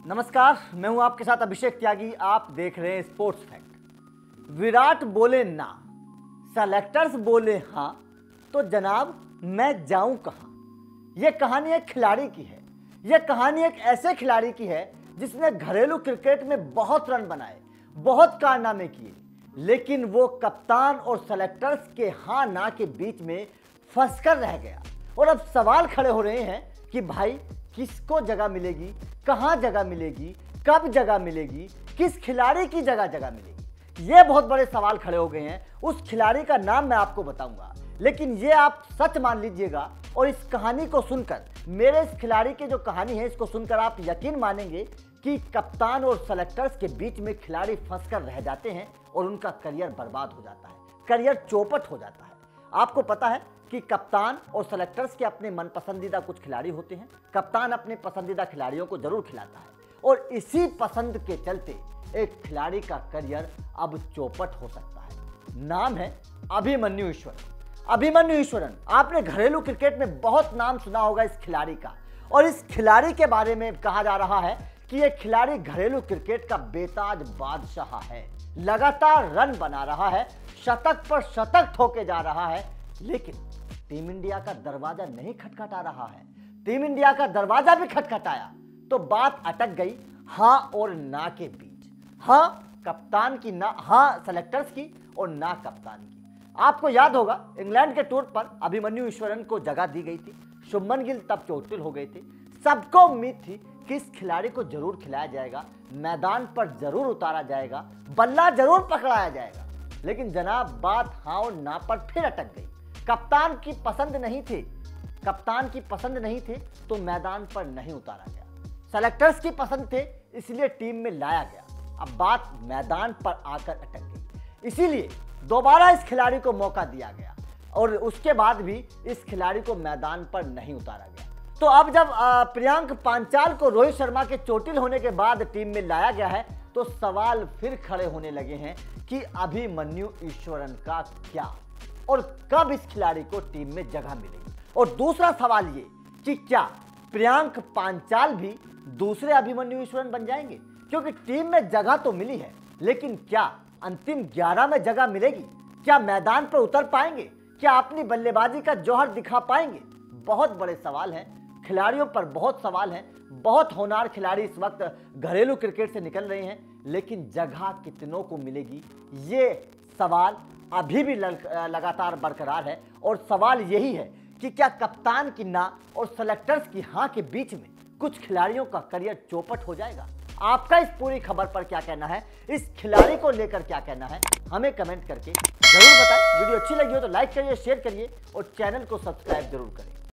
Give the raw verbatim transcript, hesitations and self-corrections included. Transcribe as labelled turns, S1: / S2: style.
S1: नमस्कार, मैं हूं आपके साथ अभिषेक त्यागी। आप देख रहे हैं स्पोर्ट्स फैक्ट। विराट बोले ना, सेलेक्टर्स बोले हाँ, तो जनाब मैं जाऊं कहां। यह कहानी एक खिलाड़ी की है। यह कहानी एक ऐसे खिलाड़ी की है जिसने घरेलू क्रिकेट में बहुत रन बनाए, बहुत कारनामे किए, लेकिन वो कप्तान और सेलेक्टर्स के हाँ ना के बीच में फंसकर रह गया। और अब सवाल खड़े हो रहे हैं कि भाई किसको जगह मिलेगी, कहां जगह मिलेगी, कब जगह मिलेगी, किस खिलाड़ी की जगह जगह मिलेगी। ये बहुत बड़े सवाल खड़े हो गए हैं। उस खिलाड़ी का नाम मैं आपको बताऊंगा, लेकिन ये आप सच मान लीजिएगा और इस कहानी को सुनकर, मेरे इस खिलाड़ी की जो कहानी है इसको सुनकर आप यकीन मानेंगे कि कप्तान और सेलेक्टर्स के बीच में खिलाड़ी फंसकर रह जाते हैं और उनका करियर बर्बाद हो जाता है, करियर चौपट हो जाता है। आपको पता है कि कप्तान और सेलेक्टर्स के अपने मन पसंदीदा कुछ खिलाड़ी होते हैं। कप्तान अपने पसंदीदा खिलाड़ियों को जरूर खिलाता है और इसी पसंद के चलते एक खिलाड़ी का करियर अब चौपट हो सकता है। नाम है अभिमन्यु ईश्वरन। अभिमन्यु ईश्वरन, आपने घरेलू क्रिकेट में बहुत नाम सुना होगा इस खिलाड़ी का। और इस खिलाड़ी के बारे में कहा जा रहा है कि यह खिलाड़ी घरेलू क्रिकेट का बेताज बादशाह है। लगातार रन बना रहा है, शतक पर शतक ठोके जा रहा है, लेकिन टीम इंडिया का दरवाजा नहीं खटखटा रहा है। टीम इंडिया का दरवाजा भी खटखटाया तो बात अटक गई हां और ना के बीच। हां कप्तान की, ना हां सेलेक्टर्स की और ना कप्तान की। आपको याद होगा इंग्लैंड के टूर पर अभिमन्यु ईश्वरन को जगह दी गई थी। शुभमन गिल तब चोटिल हो गए थे। सबको उम्मीद थी कि इस खिलाड़ी को जरूर खिलाया जाएगा, मैदान पर जरूर उतारा जाएगा, बल्ला जरूर पकड़ाया जाएगा। लेकिन जनाब बात हां और ना पर फिर अटक गई। कप्तान की पसंद नहीं थी, कप्तान की पसंद नहीं थे तो मैदान पर नहीं उतारा गया। सेलेक्टर्स की पसंद थे इसलिए टीम में लाया गया। अब बात मैदान पर आकर अटक गई, इसीलिए दोबारा इस खिलाड़ी को मौका दिया गया और उसके बाद भी इस खिलाड़ी को मैदान पर नहीं उतारा गया। तो अब जब प्रियांक पांचाल को रोहित शर्मा के चोटिल होने के बाद टीम में लाया गया है तो सवाल फिर खड़े होने लगे हैं कि अभिमन्यु ईश्वरन का क्या और कब इस खिलाड़ी को टीम में जगह मिलेगी। और दूसरा सवाल ये कि क्या प्रियांक पांचाल भी दूसरे अभिमन्यु ईश्वरन बन जाएंगे, क्योंकि टीम में जगह तो मिली है, लेकिन क्या अंतिम ग्यारह में जगह मिलेगी? क्या मैदान पर उतर पाएंगे? क्या अपनी बल्लेबाजी का जौहर दिखा पाएंगे? बहुत बड़े सवाल हैं, खिलाड़ियों पर बहुत सवाल हैं। बहुत होनहार खिलाड़ी इस वक्त घरेलू क्रिकेट से निकल रहे हैं, लेकिन जगह कितनों को मिलेगी ये सवाल अभी भी लगातार बरकरार है। और सवाल यही है कि क्या कप्तान की ना और सेलेक्टर्स की हां के बीच में कुछ खिलाड़ियों का करियर चौपट हो जाएगा? आपका इस पूरी खबर पर क्या कहना है, इस खिलाड़ी को लेकर क्या कहना है, हमें कमेंट करके जरूर बताएं। वीडियो अच्छी लगी हो तो लाइक करिए, शेयर करिए और चैनल को सब्सक्राइब जरूर करें।